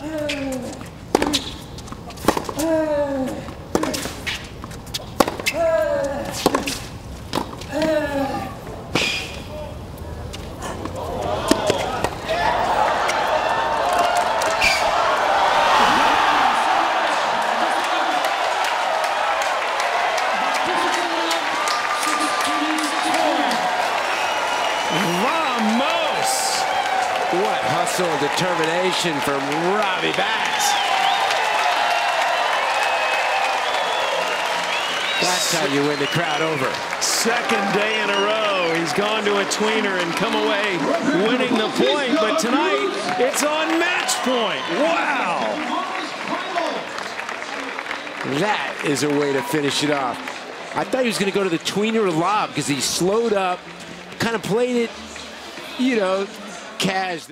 Vamos! What hustle and determination from Robbie Bass. That's how you win the crowd over. Second day in a row, he's gone to a tweener and come away winning the point, but tonight it's on match point. Wow! That is a way to finish it off. I thought he was going to go to the tweener lob because he slowed up, kind of played it, you know, cash.